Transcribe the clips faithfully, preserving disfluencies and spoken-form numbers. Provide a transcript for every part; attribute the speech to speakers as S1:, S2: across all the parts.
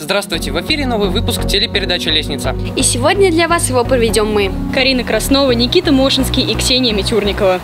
S1: Здравствуйте, в эфире новый выпуск телепередачи «Лестница».
S2: И сегодня для вас его проведем мы.
S3: Карина Краснова, Никита Мошинский и Ксения Митюрникова.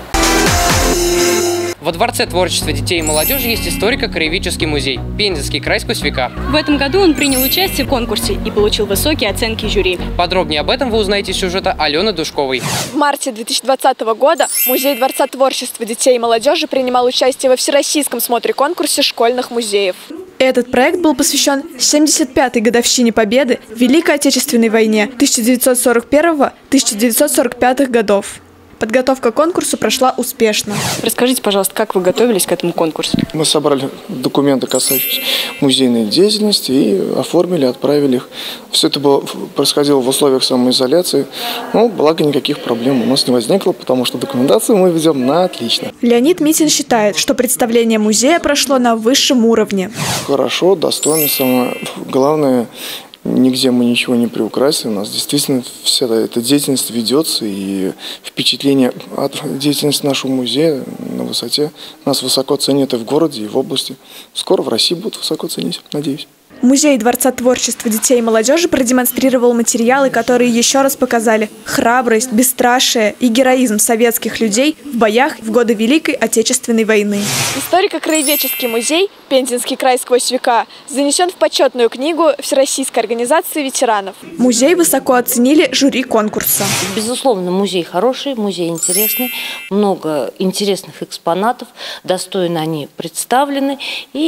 S1: Во Дворце творчества детей и молодежи есть историко-краеведческий музей «Пензенский край сквозь века».
S3: В этом году он принял участие в конкурсе и получил высокие оценки жюри.
S1: Подробнее об этом вы узнаете из сюжета Алены Душковой.
S4: В марте две тысячи двадцатого года Музей Дворца творчества детей и молодежи принимал участие во всероссийском смотре-конкурсе школьных музеев.
S5: Этот проект был посвящен семьдесят пятой годовщине Победы в Великой Отечественной войне тысяча девятьсот сорок первого — тысяча девятьсот сорок пятого годов. Подготовка к конкурсу прошла успешно.
S3: Расскажите, пожалуйста, как вы готовились к этому конкурсу?
S6: Мы собрали документы, касающиеся музейной деятельности, и оформили, отправили их. Все это было, происходило в условиях самоизоляции, но благо никаких проблем у нас не возникло, потому что документацию мы ведем на отлично.
S5: Леонид Митин считает, что представление музея прошло на высшем уровне.
S6: Хорошо, достойно, самое главное, нигде мы ничего не приукрасили. У нас действительно вся эта деятельность ведется, и впечатление от деятельности нашего музея на высоте. Нас высоко ценят и в городе, и в области. Скоро в России будут высоко ценить, надеюсь.
S5: Музей Дворца творчества детей и молодежи продемонстрировал материалы, которые еще раз показали храбрость, бесстрашие и героизм советских людей в боях в годы Великой Отечественной войны.
S4: Историко-краеведческий музей «Пензенский край сквозь века» занесен в почетную книгу Всероссийской организации ветеранов.
S5: Музей высоко оценили жюри конкурса.
S7: Безусловно, музей хороший, музей интересный, много интересных экспонатов, достойно они представлены,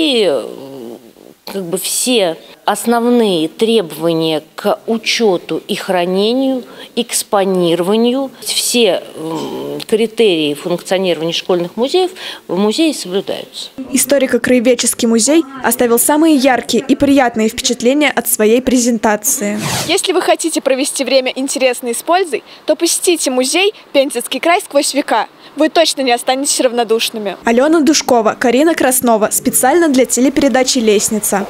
S7: и как бы все основные требования к учету и хранению, экспонированию, все критерии функционирования школьных музеев в музее соблюдаются.
S5: Историко-краеведческий музей оставил самые яркие и приятные впечатления от своей презентации.
S4: Если вы хотите провести время интересно и с пользой, то посетите музей «Пензенский край сквозь века». Вы точно не останетесь равнодушными.
S5: Алена Душкова, Карина Краснова. Специально для телепередачи «Лестница».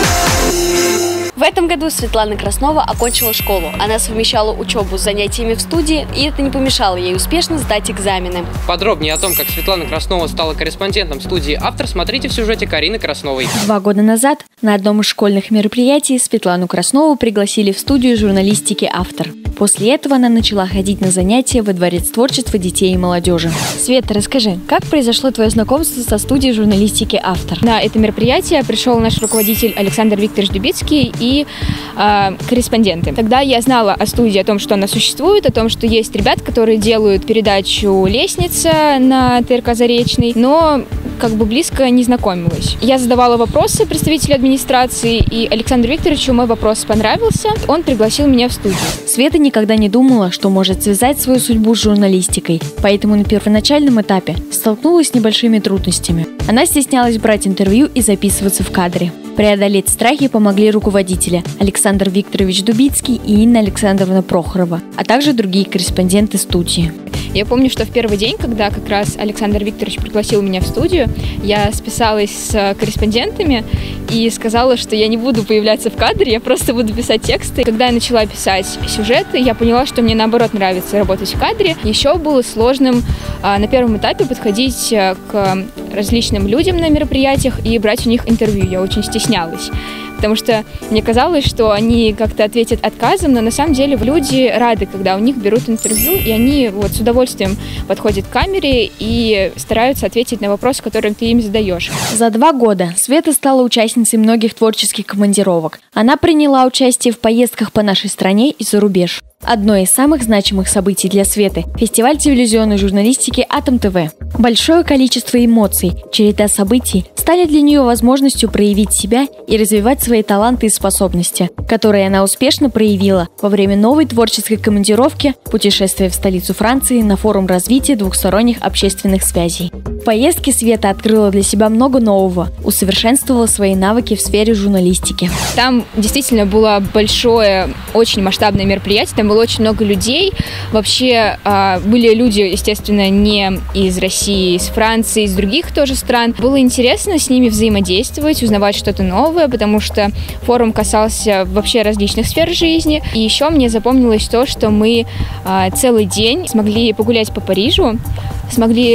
S2: В этом году Светлана Краснова окончила школу. Она совмещала учебу с занятиями в студии, и это не помешало ей успешно сдать экзамены.
S1: Подробнее о том, как Светлана Краснова стала корреспондентом студии «Автор», смотрите в сюжете Карины Красновой.
S8: Два года назад на одном из школьных мероприятий Светлану Краснову пригласили в студию журналистики «Автор». После этого она начала ходить на занятия во Дворец творчества детей и молодежи. Света, расскажи, как произошло твое знакомство со студией журналистики «Автор»?
S3: На это мероприятие пришел наш руководитель Александр Викторович Дубицкий и э, корреспонденты. Тогда я знала о студии, о том, что она существует, о том, что есть ребята, которые делают передачу «Лестница» на ТРК «Заречный», но как бы близко не знакомилась. Я задавала вопросы представителю администрации, и Александру Викторовичу мой вопрос понравился. Он пригласил меня в студию.
S8: Света никогда не думала, что может связать свою судьбу с журналистикой, поэтому на первоначальном этапе столкнулась с небольшими трудностями. Она стеснялась брать интервью и записываться в кадре. Преодолеть страхи помогли руководители Александр Викторович Дубицкий и Инна Александровна Прохорова, а также другие корреспонденты студии.
S3: Я помню, что в первый день, когда как раз Александр Викторович пригласил меня в студию, я списалась с корреспондентами и сказала, что я не буду появляться в кадре, я просто буду писать тексты. Когда я начала писать сюжеты, я поняла, что мне наоборот нравится работать в кадре. Еще было сложным а, на первом этапе подходить к различным людям на мероприятиях и брать у них интервью. Я очень стеснялась, потому что мне казалось, что они как-то ответят отказом, но на самом деле люди рады, когда у них берут интервью, и они вот с удовольствием подходят к камере и стараются ответить на вопросы, которые ты им задаешь.
S8: За два года Света стала участницей многих творческих командировок. Она приняла участие в поездках по нашей стране и за рубеж. Одно из самых значимых событий для Светы – фестиваль телевизионной журналистики «Атом ТВ». Большое количество эмоций, череда событий стали для нее возможностью проявить себя и развивать свои таланты и способности, которые она успешно проявила во время новой творческой командировки путешествия в столицу Франции на форум развития двухсторонних общественных связей. В поездке Света открыла для себя много нового, усовершенствовала свои навыки в сфере журналистики.
S3: Там действительно было большое, очень масштабное мероприятие, там было очень много людей. Вообще были люди, естественно, не из России, из Франции, из других тоже стран. Было интересно с ними взаимодействовать, узнавать что-то новое, потому что форум касался вообще различных сфер жизни. И еще мне запомнилось то, что мы целый день смогли погулять по Парижу, смогли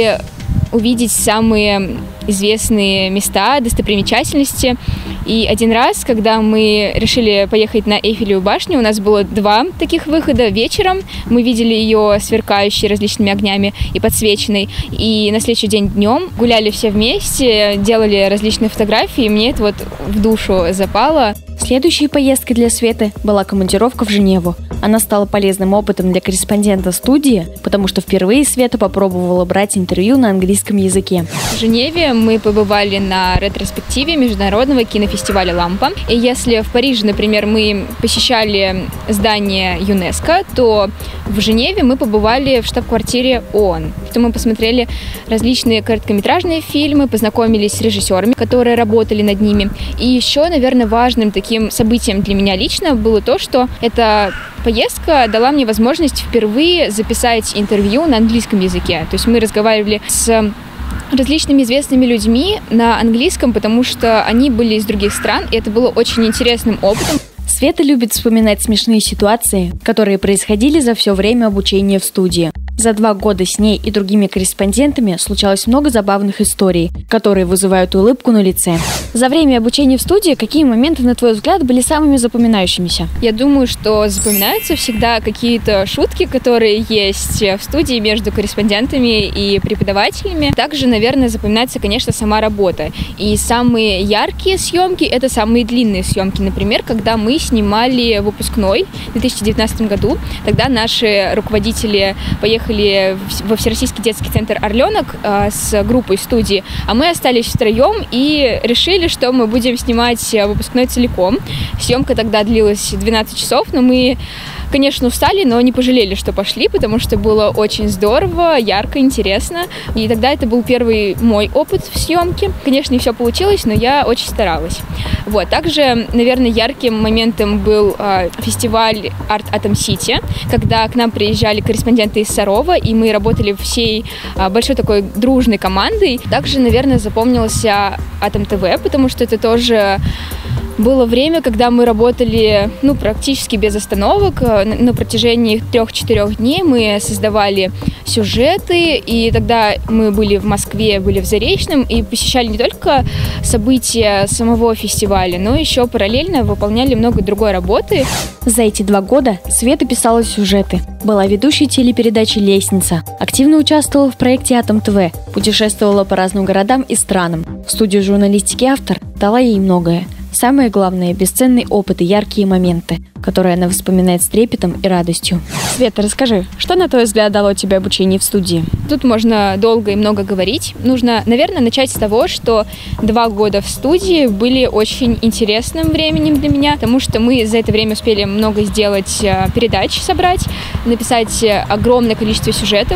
S3: увидеть самые известные места, достопримечательности. И один раз, когда мы решили поехать на Эйфелеву башню, у нас было два таких выхода. Вечером мы видели ее сверкающей различными огнями и подсвеченной. И на следующий день днем гуляли все вместе, делали различные фотографии, и мне это вот в душу запало.
S8: Следующей поездкой для Светы была командировка в Женеву. Она стала полезным опытом для корреспондента студии, потому что впервые Света попробовала брать интервью на английском языке.
S3: В Женеве мы побывали на ретроспективе международного кинофестиваля «Лампа». И если в Париже, например, мы посещали здание ЮНЕСКО, то в Женеве мы побывали в штаб-квартире ООН. Мы посмотрели различные короткометражные фильмы, познакомились с режиссерами, которые работали над ними. И еще, наверное, важным таким событием для меня лично было то, что эта поездка дала мне возможность впервые записать интервью на английском языке. То есть мы разговаривали с различными известными людьми на английском, потому что они были из других стран, и это было очень интересным опытом.
S8: Света любит вспоминать смешные ситуации, которые происходили за все время обучения в студии. За два года с ней и другими корреспондентами случалось много забавных историй, которые вызывают улыбку на лице. За время обучения в студии какие моменты, на твой взгляд, были самыми запоминающимися?
S3: Я думаю, что запоминаются всегда какие-то шутки, которые есть в студии между корреспондентами и преподавателями. Также, наверное, запоминается, конечно, сама работа. И самые яркие съемки — это самые длинные съемки. Например, когда мы снимали выпускной в две тысячи девятнадцатом году, тогда наши руководители поехали во Всероссийский детский центр «Орленок» э, с группой студии, а мы остались втроем и решили, что мы будем снимать выпускной целиком. Съемка тогда длилась двенадцать часов, но мы, конечно, устали, но не пожалели, что пошли, потому что было очень здорово, ярко, интересно. И тогда это был первый мой опыт в съемке. Конечно, не все получилось, но я очень старалась. Вот. Также, наверное, ярким моментом был э, фестиваль Art Atom City, когда к нам приезжали корреспонденты из Сарова, и мы работали всей э, большой такой дружной командой. Также, наверное, запомнился Атом ТВ, потому что это тоже было время, когда мы работали, ну, практически без остановок. На протяжении трех-четырех дней мы создавали сюжеты, и тогда мы были в Москве, были в Заречном, и посещали не только события самого фестиваля, но еще параллельно выполняли много другой работы.
S8: За эти два года Света писала сюжеты, была ведущей телепередачи «Лестница», активно участвовала в проекте «Атом ТВ», путешествовала по разным городам и странам. В студию журналистики «Автор» дала ей многое. Самое главное – бесценный опыт и яркие моменты, которые она вспоминает с трепетом и радостью.
S3: Света, расскажи, что, на твой взгляд, дало тебе обучение в студии? Тут можно долго и много говорить. Нужно, наверное, начать с того, что два года в студии были очень интересным временем для меня, потому что мы за это время успели много сделать передач, собрать, написать огромное количество сюжетов.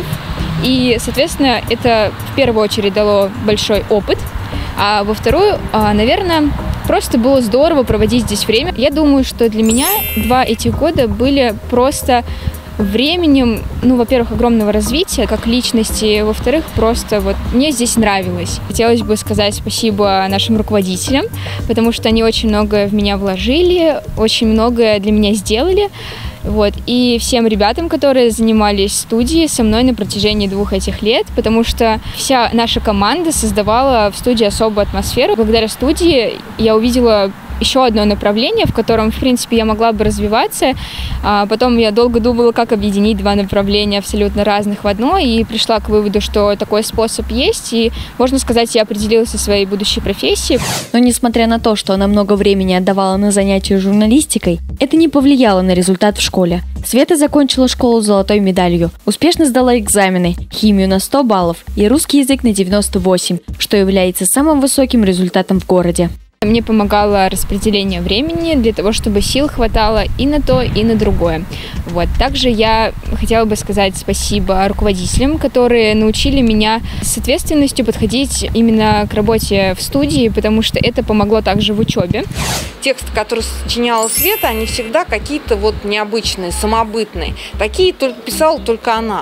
S3: И, соответственно, это в первую очередь дало большой опыт, а во вторую, наверное, просто было здорово проводить здесь время. Я думаю, что для меня два этих года были просто временем, ну, во-первых, огромного развития как личности, во-вторых, просто вот мне здесь нравилось. Хотелось бы сказать спасибо нашим руководителям, потому что они очень многое в меня вложили, очень многое для меня сделали. Вот. И всем ребятам, которые занимались в студии со мной на протяжении двух этих лет, потому что вся наша команда создавала в студии особую атмосферу. Благодаря студии я увидела еще одно направление, в котором, в принципе, я могла бы развиваться. А потом я долго думала, как объединить два направления абсолютно разных в одно, и пришла к выводу, что такой способ есть, и, можно сказать, я определилась со своей будущей профессией.
S8: Но несмотря на то, что она много времени отдавала на занятия журналистикой, это не повлияло на результат в школе. Света закончила школу с золотой медалью, успешно сдала экзамены, химию на сто баллов и русский язык на девяносто восемь, что является самым высоким результатом в городе.
S3: Мне помогало распределение времени для того, чтобы сил хватало и на то, и на другое. Вот. Также я хотела бы сказать спасибо руководителям, которые научили меня с ответственностью подходить именно к работе в студии, потому что это помогло также в учебе.
S9: Тексты, которые сочиняла Света, они всегда какие-то вот необычные, самобытные. Такие только писала только она.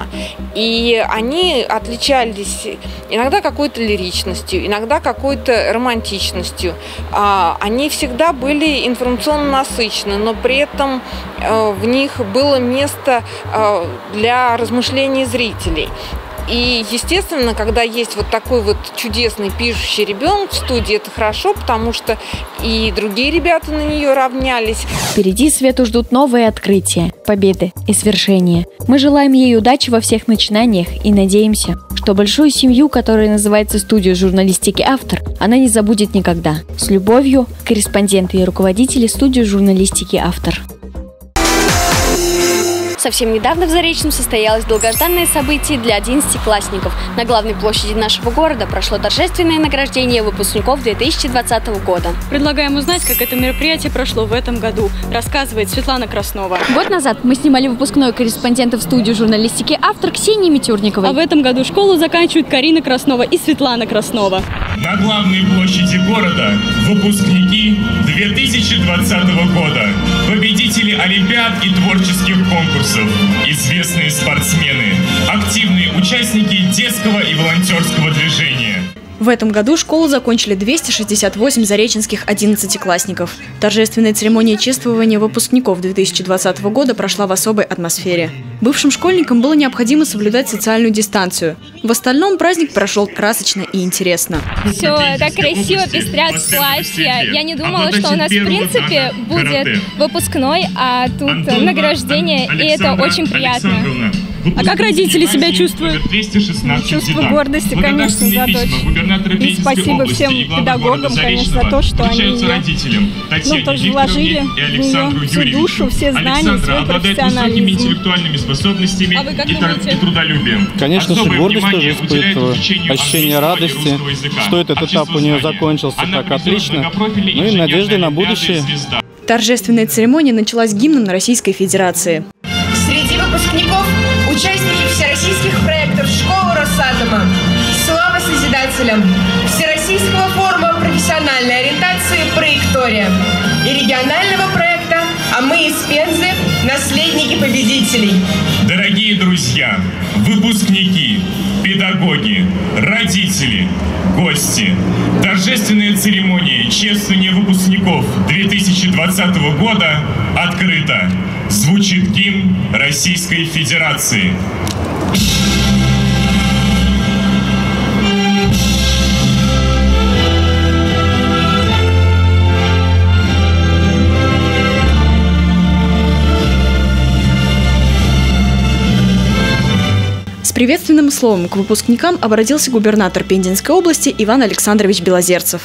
S9: И они отличались иногда какой-то лиричностью, иногда какой-то романтичностью. Они всегда были информационно насыщены, но при этом в них было место для размышлений зрителей. И, естественно, когда есть вот такой вот чудесный пишущий ребенок в студии, это хорошо, потому что и другие ребята на нее равнялись.
S8: Впереди Свету ждут новые открытия, победы и свершения. Мы желаем ей удачи во всех начинаниях и надеемся, что большую семью, которая называется «Студия журналистики Автор», она не забудет никогда. С любовью, корреспонденты и руководители студии журналистики Автор.
S2: Совсем недавно в Заречном состоялось долгожданное событие для одиннадцатиклассников. На главной площади нашего города прошло торжественное награждение выпускников две тысячи двадцатого года.
S10: Предлагаем узнать, как это мероприятие прошло в этом году, рассказывает Светлана Краснова.
S8: Год назад мы снимали выпускной корреспондента в студию журналистики «Автор» Ксении Митюрниковой.
S10: А в этом году школу заканчивают Карина Краснова и Светлана Краснова.
S11: На главной площади города выпускники две тысячи двадцатого года, победители олимпиад и творческих конкурсов, известные спортсмены, активные участники детского и волонтерского движения.
S12: В этом году школу закончили двести шестьдесят восемь зареченских одиннадцатиклассников. Торжественная церемония чествования выпускников две тысячи двадцатого года прошла в особой атмосфере. Бывшим школьникам было необходимо соблюдать социальную дистанцию. В остальном праздник прошел красочно и интересно.
S3: Все так красиво пестрят платья. Я не думала, что у нас в принципе будет выпускной, а тут награждение, и это очень приятно.
S10: А как родители себя чувствуют?
S3: Чувство гордости, конечно, за дочь.
S10: И спасибо всем педагогам, конечно, за то, что они ну, тоже вложили в нее всю душу, все знания, свой профессионализм.
S11: способностями
S10: а вы как
S11: и, и трудолюбием.
S13: Конечно, Особое гордость тоже испытываю, ощущение радости, что этот этап у нее закончился так отлично, ну и надежды на будущее.
S12: Торжественная церемония началась гимном Российской Федерации.
S14: Среди выпускников участники всероссийских проектов школы Росатома, слава созидателям, Всероссийского форума профессиональной ориентации «Проектория» и регионального проекта «А мы из Пензы. Наследники победителей».
S11: Дорогие друзья, выпускники, педагоги, родители, гости, торжественная церемония чествования выпускников две тысячи двадцатого года открыта. Звучит гимн Российской Федерации.
S12: С приветственным словом к выпускникам обратился губернатор Пензенской области Иван Александрович Белозерцев.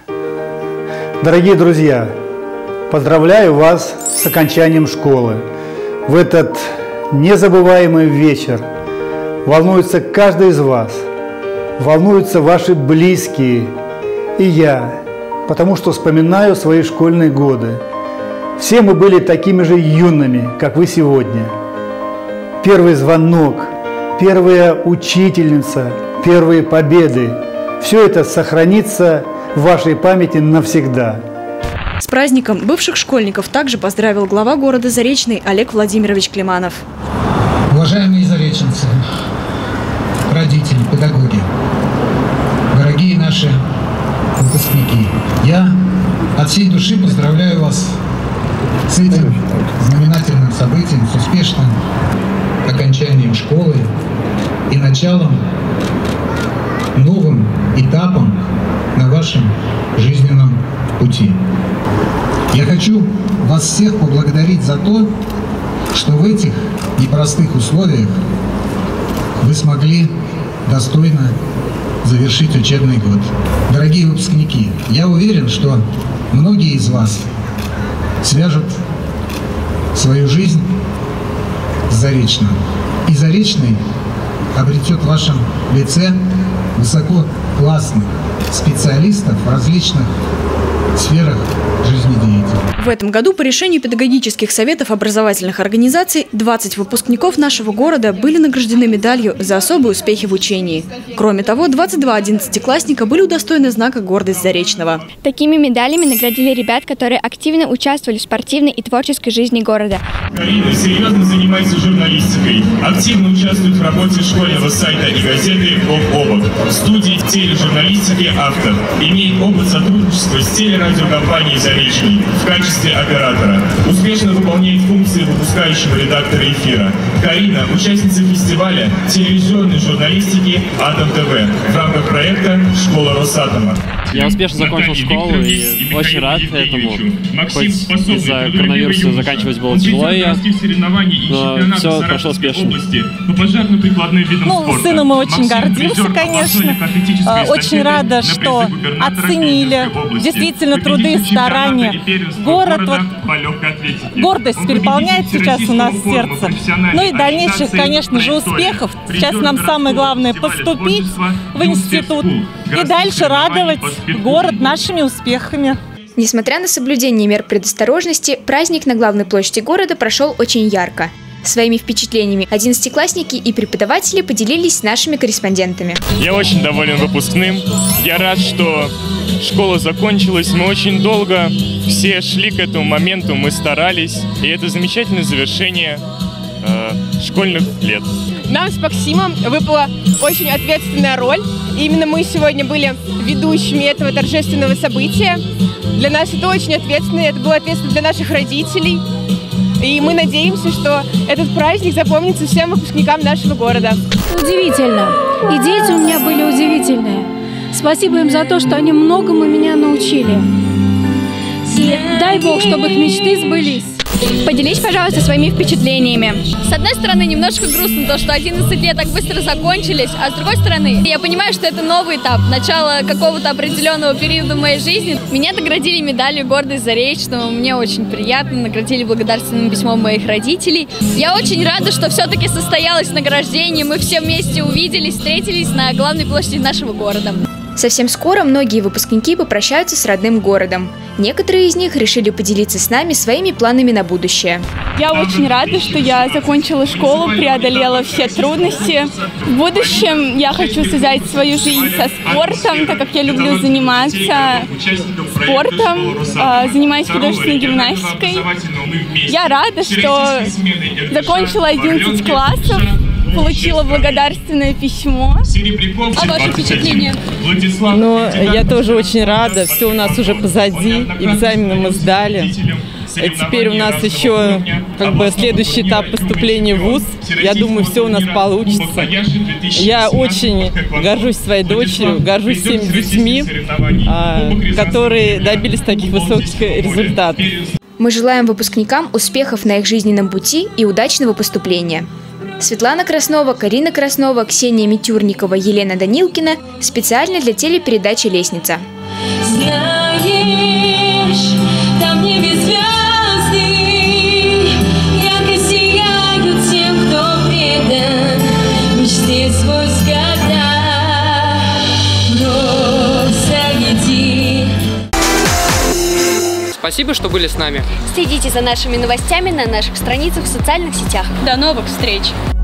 S15: Дорогие друзья, поздравляю вас с окончанием школы. В этот незабываемый вечер волнуется каждый из вас, волнуются ваши близкие и я, потому что вспоминаю свои школьные годы. Все мы были такими же юными, как вы сегодня. Первый звонок, первая учительница, первые победы – все это сохранится в вашей памяти навсегда.
S12: С праздником бывших школьников также поздравил глава города Заречный Олег Владимирович Климанов.
S16: Уважаемые зареченцы, родители, педагоги, дорогие наши выпускники, я от всей души поздравляю вас с этим знаменательным событием, с успешным окончанием школы и началом, новым этапом на вашем жизненном пути. Я хочу вас всех поблагодарить за то, что в этих непростых условиях вы смогли достойно завершить учебный год. Дорогие выпускники, я уверен, что многие из вас свяжут свою жизнь с Заречным. И Заречный обретет в вашем лице высококлассных специалистов в различных сферах жизнедеятельности.
S12: В этом году по решению педагогических советов образовательных организаций двадцать выпускников нашего города были награждены медалью за особые успехи в учении. Кроме того, двадцать два одиннадцатиклассника были удостоены знака «Гордость Заречного».
S3: Такими медалями наградили ребят, которые активно участвовали в спортивной и творческой жизни города.
S11: Карина серьезно занимается журналистикой, активно участвует в работе школьного сайта и газеты «Об-Обок», в студии тележурналистики «Автор», имеет опыт сотрудничества с телерадиокомпанией «Заречный». В качестве качестве оператора. Успешно выполняет функции выпускающего редактора эфира. Карина – участница фестиваля телевизионной журналистики «Атом ТВ» в рамках проекта «Школа Росатома».
S17: Я успешно закончил школу и очень рад этому. Хоть из-за коронавируса заканчивать было тяжело, но все прошло успешно.
S10: Ну, сыном мы очень гордимся, конечно. Очень рада, что оценили действительно труды и старания. Город, вот, гордость переполняет сейчас у нас сердце. Ну и дальнейших, конечно же, успехов. Сейчас нам самое главное поступить в институт и дальше радовать город нашими успехами.
S18: Несмотря на соблюдение мер предосторожности, праздник на главной площади города прошел очень ярко. Своими впечатлениями одиннадцатиклассники и преподаватели поделились с нашими корреспондентами.
S19: Я очень доволен выпускным. Я рад, что школа закончилась. Мы очень долго все шли к этому моменту, мы старались. И это замечательное завершение э, школьных лет.
S20: Нам с Максимом выпала очень ответственная роль. И именно мы сегодня были ведущими этого торжественного события. Для нас это очень ответственно, это было ответственно для наших родителей. И мы надеемся, что этот праздник запомнится всем выпускникам нашего города.
S21: Удивительно. И дети у меня были удивительные. Спасибо им за то, что они многому меня научили. И дай Бог, чтобы их мечты сбылись.
S2: Поделись, пожалуйста, своими впечатлениями. С одной стороны, немножко грустно то, что одиннадцать лет так быстро закончились, а с другой стороны, я понимаю, что это новый этап, начало какого-то определенного периода в моей жизни. Меня наградили медалью «Гордость Заречного», мне очень приятно, наградили благодарственным письмом моих родителей. Я очень рада, что все-таки состоялось награждение, мы все вместе увиделись, встретились на главной площади нашего города.
S18: Совсем скоро многие выпускники попрощаются с родным городом. Некоторые из них решили поделиться с нами своими планами на будущее.
S10: Я очень рада, что я закончила школу, преодолела все трудности. В будущем я хочу связать свою жизнь со спортом, так как я люблю заниматься спортом, занимаюсь художественной гимнастикой. Я рада, что закончила одиннадцать классов. Получила благодарственное письмо.
S2: А ваши впечатления?
S22: Ну, я тоже очень рада. Все у нас уже позади. Экзамены мы сдали. И теперь у нас еще как бы следующий этап поступления в вуз. Я думаю, все у нас получится. Я очень горжусь своей дочерью, горжусь всеми детьми, которые добились таких высоких результатов.
S18: Мы желаем выпускникам успехов на их жизненном пути и удачного поступления. Светлана Краснова, Карина Краснова, Ксения Митюрникова, Елена Данилкина специально для телепередачи «Лестница».
S23: Знаешь, там небе звезды, ярко сияют тем, кто предан мечте свой сгода. Просто иди.
S1: Спасибо, что были с нами.
S2: Следите за нашими новостями на наших страницах в социальных сетях.
S21: До новых встреч!